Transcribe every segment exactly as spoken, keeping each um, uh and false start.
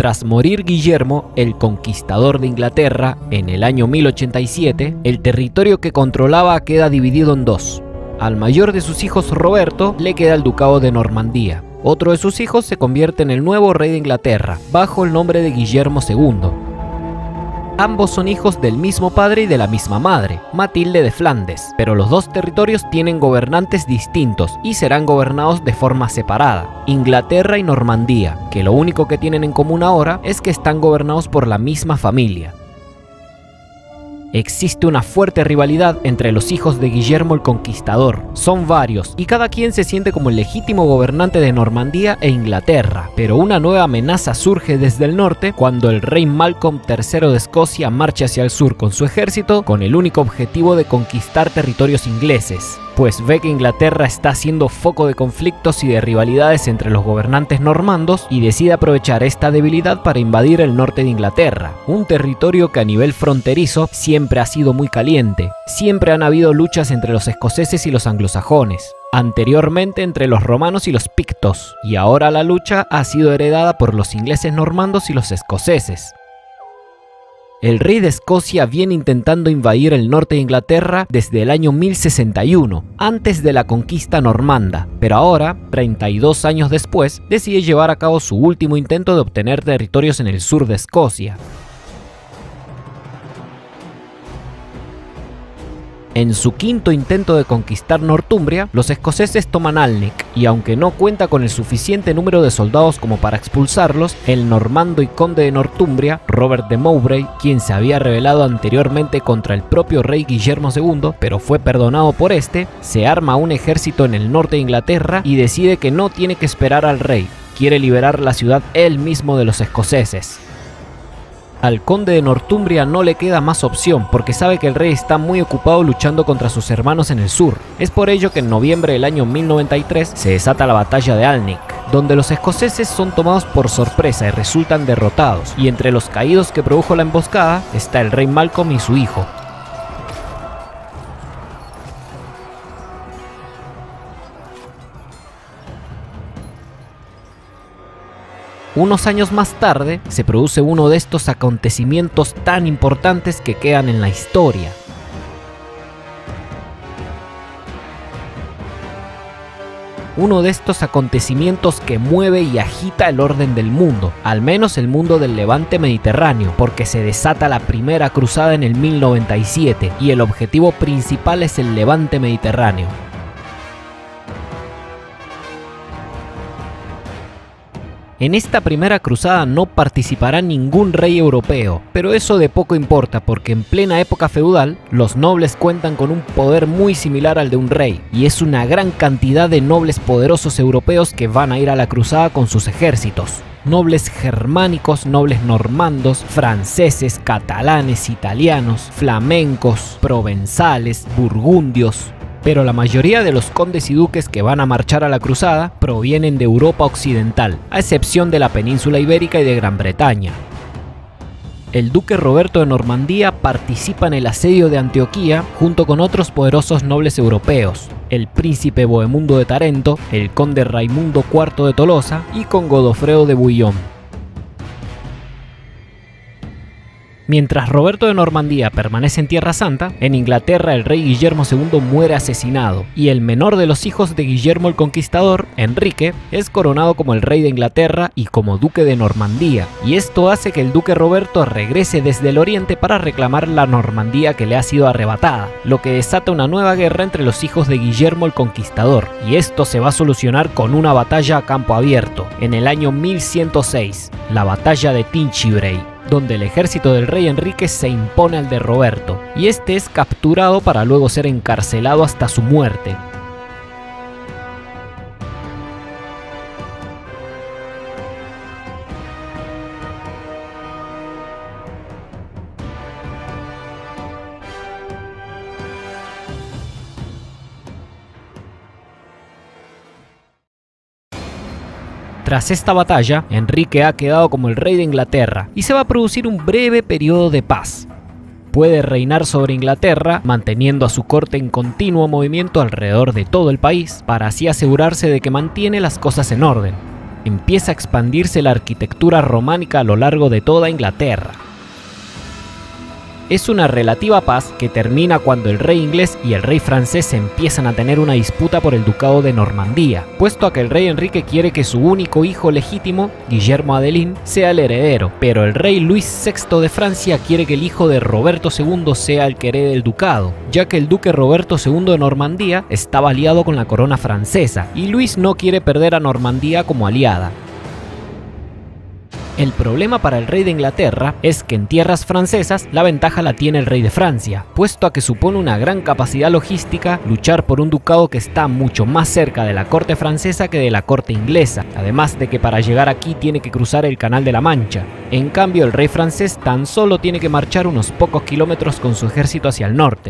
Tras morir Guillermo, el conquistador de Inglaterra, en el año mil ochenta y siete, el territorio que controlaba queda dividido en dos. Al mayor de sus hijos, Roberto, le queda el ducado de Normandía. Otro de sus hijos se convierte en el nuevo rey de Inglaterra, bajo el nombre de Guillermo segundo. Ambos son hijos del mismo padre y de la misma madre, Matilde de Flandes, pero los dos territorios tienen gobernantes distintos y serán gobernados de forma separada, Inglaterra y Normandía, que lo único que tienen en común ahora es que están gobernados por la misma familia. Existe una fuerte rivalidad entre los hijos de Guillermo el Conquistador. Son varios y cada quien se siente como el legítimo gobernante de Normandía e Inglaterra. Pero una nueva amenaza surge desde el norte cuando el rey Malcolm tercero de Escocia marcha hacia el sur con su ejército con el único objetivo de conquistar territorios ingleses. Pues ve que Inglaterra está siendo foco de conflictos y de rivalidades entre los gobernantes normandos y decide aprovechar esta debilidad para invadir el norte de Inglaterra, un territorio que a nivel fronterizo siempre ha sido muy caliente. Siempre han habido luchas entre los escoceses y los anglosajones, anteriormente entre los romanos y los pictos, y ahora la lucha ha sido heredada por los ingleses normandos y los escoceses. El rey de Escocia viene intentando invadir el norte de Inglaterra desde el año mil sesenta y uno, antes de la conquista normanda, pero ahora, treinta y dos años después, decide llevar a cabo su último intento de obtener territorios en el sur de Escocia. En su quinto intento de conquistar Northumbria, los escoceses toman Alnwick, y aunque no cuenta con el suficiente número de soldados como para expulsarlos, el normando y conde de Northumbria, Robert de Mowbray, quien se había rebelado anteriormente contra el propio rey Guillermo segundo, pero fue perdonado por este, se arma un ejército en el norte de Inglaterra y decide que no tiene que esperar al rey, quiere liberar la ciudad él mismo de los escoceses. Al conde de Northumbria no le queda más opción porque sabe que el rey está muy ocupado luchando contra sus hermanos en el sur. Es por ello que en noviembre del año mil noventa y tres se desata la batalla de Alnwick, donde los escoceses son tomados por sorpresa y resultan derrotados, y entre los caídos que produjo la emboscada está el rey Malcolm y su hijo. Unos años más tarde, se produce uno de estos acontecimientos tan importantes que quedan en la historia. Uno de estos acontecimientos que mueve y agita el orden del mundo, al menos el mundo del levante mediterráneo, porque se desata la primera cruzada en el mil noventa y siete y el objetivo principal es el levante mediterráneo. En esta primera cruzada no participará ningún rey europeo, pero eso de poco importa porque en plena época feudal, los nobles cuentan con un poder muy similar al de un rey, y es una gran cantidad de nobles poderosos europeos que van a ir a la cruzada con sus ejércitos. Nobles germánicos, nobles normandos, franceses, catalanes, italianos, flamencos, provenzales, burgundios. Pero la mayoría de los condes y duques que van a marchar a la cruzada provienen de Europa occidental, a excepción de la península ibérica y de Gran Bretaña. El duque Roberto de Normandía participa en el asedio de Antioquía junto con otros poderosos nobles europeos, el príncipe Bohemundo de Tarento, el conde Raimundo cuarto de Tolosa y con Godofredo de Bouillon. Mientras Roberto de Normandía permanece en Tierra Santa, en Inglaterra el rey Guillermo segundo muere asesinado, y el menor de los hijos de Guillermo el Conquistador, Enrique, es coronado como el rey de Inglaterra y como duque de Normandía, y esto hace que el duque Roberto regrese desde el oriente para reclamar la Normandía que le ha sido arrebatada, lo que desata una nueva guerra entre los hijos de Guillermo el Conquistador, y esto se va a solucionar con una batalla a campo abierto, en el año mil ciento seis, la batalla de Tinchebray, donde el ejército del rey Enrique se impone al de Roberto, y este es capturado para luego ser encarcelado hasta su muerte. Tras esta batalla, Enrique ha quedado como el rey de Inglaterra y se va a producir un breve periodo de paz. Puede reinar sobre Inglaterra, manteniendo a su corte en continuo movimiento alrededor de todo el país, para así asegurarse de que mantiene las cosas en orden. empieza a expandirse la arquitectura románica a lo largo de toda Inglaterra. Es una relativa paz que termina cuando el rey inglés y el rey francés empiezan a tener una disputa por el ducado de Normandía, puesto a que el rey Enrique quiere que su único hijo legítimo, Guillermo Adelín, sea el heredero, pero el rey Luis sexto de Francia quiere que el hijo de Roberto segundo sea el que herede el ducado, ya que el duque Roberto segundo de Normandía estaba aliado con la corona francesa, y Luis no quiere perder a Normandía como aliada. El problema para el rey de Inglaterra es que en tierras francesas la ventaja la tiene el rey de Francia, puesto a que supone una gran capacidad logística luchar por un ducado que está mucho más cerca de la corte francesa que de la corte inglesa, además de que para llegar aquí tiene que cruzar el Canal de la Mancha. En cambio, el rey francés tan solo tiene que marchar unos pocos kilómetros con su ejército hacia el norte.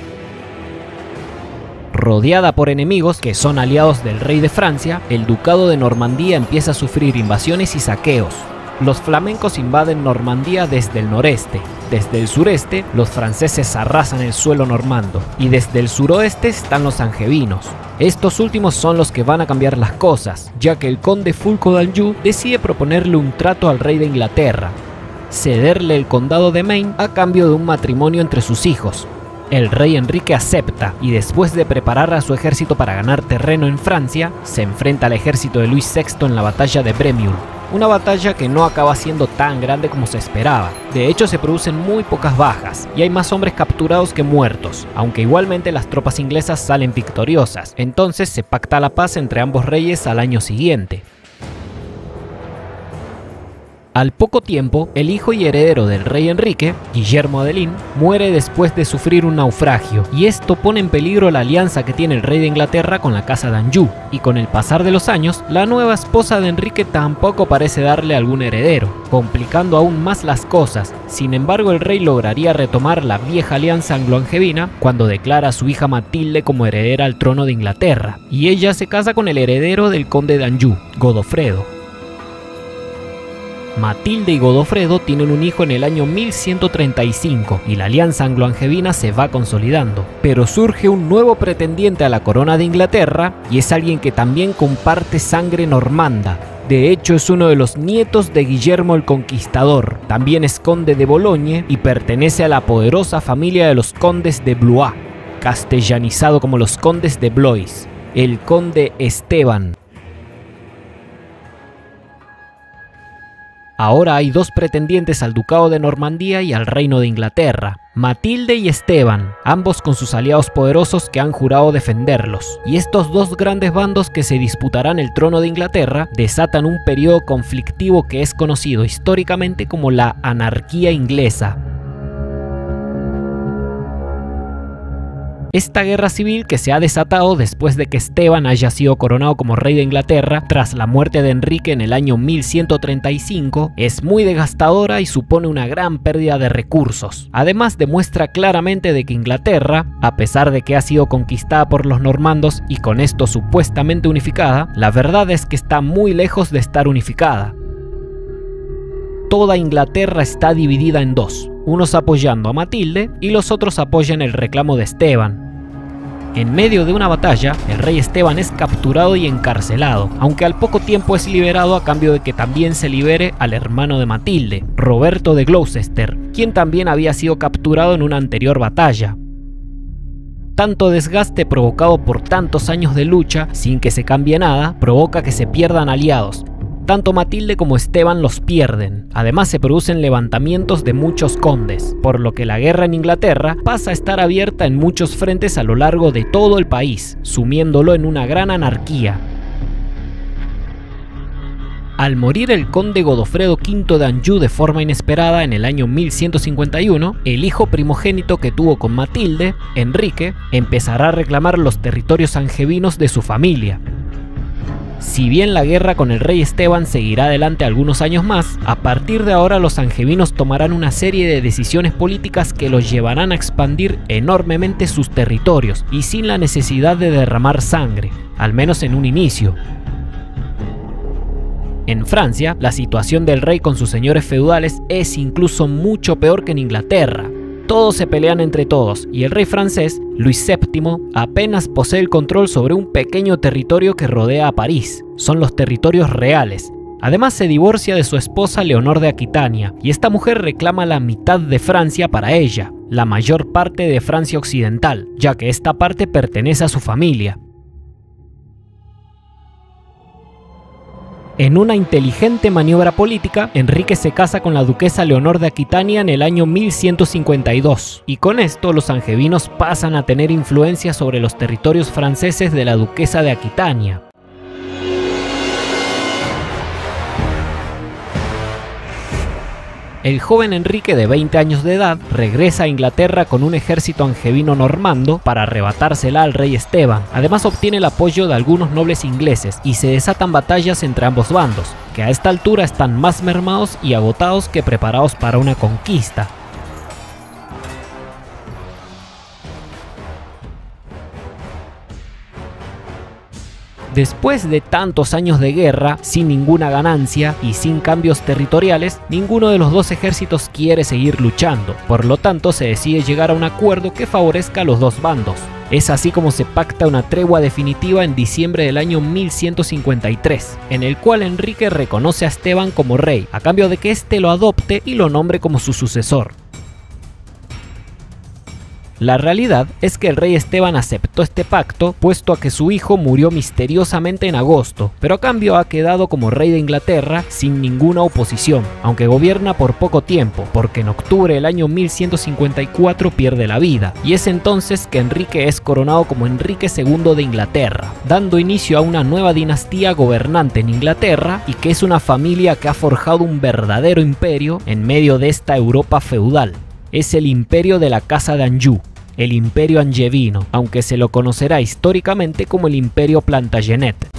Rodeada por enemigos que son aliados del rey de Francia, el ducado de Normandía empieza a sufrir invasiones y saqueos. Los flamencos invaden Normandía desde el noreste, desde el sureste los franceses arrasan el suelo normando y desde el suroeste están los angevinos. Estos últimos son los que van a cambiar las cosas, ya que el conde Fulco d'Anjou decide proponerle un trato al rey de Inglaterra, cederle el condado de Maine a cambio de un matrimonio entre sus hijos. El rey Enrique acepta y después de preparar a su ejército para ganar terreno en Francia, se enfrenta al ejército de Luis sexto en la batalla de Bremiul. Una batalla que no acaba siendo tan grande como se esperaba. De hecho, se producen muy pocas bajas y hay más hombres capturados que muertos, aunque igualmente las tropas inglesas salen victoriosas. Entonces se pacta la paz entre ambos reyes al año siguiente. Al poco tiempo, el hijo y heredero del rey Enrique, Guillermo Adelín, muere después de sufrir un naufragio, y esto pone en peligro la alianza que tiene el rey de Inglaterra con la casa de Anjou, y con el pasar de los años, la nueva esposa de Enrique tampoco parece darle algún heredero, complicando aún más las cosas. Sin embargo, el rey lograría retomar la vieja alianza anglo-angevina cuando declara a su hija Matilde como heredera al trono de Inglaterra, y ella se casa con el heredero del conde de Anjou, Godofredo. Matilde y Godofredo tienen un hijo en el año mil ciento treinta y cinco y la alianza anglo-angevina se va consolidando. Pero surge un nuevo pretendiente a la corona de Inglaterra y es alguien que también comparte sangre normanda. De hecho, es uno de los nietos de Guillermo el Conquistador. También es conde de Bologne y pertenece a la poderosa familia de los condes de Blois, castellanizado como los condes de Blois, el conde Esteban. Ahora hay dos pretendientes al ducado de Normandía y al reino de Inglaterra, Matilde y Esteban, ambos con sus aliados poderosos que han jurado defenderlos. Y estos dos grandes bandos que se disputarán el trono de Inglaterra desatan un periodo conflictivo que es conocido históricamente como la anarquía inglesa. Esta guerra civil que se ha desatado después de que Esteban haya sido coronado como rey de Inglaterra tras la muerte de Enrique en el año mil ciento treinta y cinco es muy desgastadora y supone una gran pérdida de recursos. Además demuestra claramente de que Inglaterra, a pesar de que ha sido conquistada por los normandos y con esto supuestamente unificada, la verdad es que está muy lejos de estar unificada. Toda Inglaterra está dividida en dos, unos apoyando a Matilde y los otros apoyan el reclamo de Esteban. En medio de una batalla, el rey Esteban es capturado y encarcelado, aunque al poco tiempo es liberado a cambio de que también se libere al hermano de Matilde, Roberto de Gloucester, quien también había sido capturado en una anterior batalla. Tanto desgaste provocado por tantos años de lucha sin que se cambie nada, provoca que se pierdan aliados. Tanto Matilde como Esteban los pierden. Además se producen levantamientos de muchos condes, por lo que la guerra en Inglaterra pasa a estar abierta en muchos frentes a lo largo de todo el país, sumiéndolo en una gran anarquía. Al morir el conde Godofredo quinto de Anjou de forma inesperada en el año mil ciento cincuenta y uno, el hijo primogénito que tuvo con Matilde, Enrique, empezará a reclamar los territorios angevinos de su familia. Si bien la guerra con el rey Esteban seguirá adelante algunos años más, a partir de ahora los angevinos tomarán una serie de decisiones políticas que los llevarán a expandir enormemente sus territorios y sin la necesidad de derramar sangre, al menos en un inicio. En Francia, la situación del rey con sus señores feudales es incluso mucho peor que en Inglaterra. todos se pelean entre todos y el rey francés, Luis séptimo, apenas posee el control sobre un pequeño territorio que rodea a París. Son los territorios reales. Además se divorcia de su esposa Leonor de Aquitania y esta mujer reclama la mitad de Francia para ella, la mayor parte de Francia occidental, ya que esta parte pertenece a su familia. En una inteligente maniobra política, Enrique se casa con la duquesa Leonor de Aquitania en el año mil ciento cincuenta y dos, y con esto los angevinos pasan a tener influencia sobre los territorios franceses de la duquesa de Aquitania. El joven Enrique, de veinte años de edad, regresa a Inglaterra con un ejército angevino normando para arrebatársela al rey Esteban. Además obtiene el apoyo de algunos nobles ingleses y se desatan batallas entre ambos bandos, que a esta altura están más mermados y agotados que preparados para una conquista. Después de tantos años de guerra, sin ninguna ganancia y sin cambios territoriales, ninguno de los dos ejércitos quiere seguir luchando. Por lo tanto, se decide llegar a un acuerdo que favorezca a los dos bandos. Es así como se pacta una tregua definitiva en diciembre del año mil ciento cincuenta y tres, en el cual Enrique reconoce a Esteban como rey, a cambio de que éste lo adopte y lo nombre como su sucesor. La realidad es que el rey Esteban aceptó este pacto, puesto a que su hijo murió misteriosamente en agosto, pero a cambio ha quedado como rey de Inglaterra sin ninguna oposición, aunque gobierna por poco tiempo, porque en octubre del año mil ciento cincuenta y cuatro pierde la vida, y es entonces que Enrique es coronado como Enrique segundo de Inglaterra, dando inicio a una nueva dinastía gobernante en Inglaterra y que es una familia que ha forjado un verdadero imperio en medio de esta Europa feudal. Es el imperio de la Casa de Anjou, el imperio angevino, aunque se lo conocerá históricamente como el imperio Plantagenet.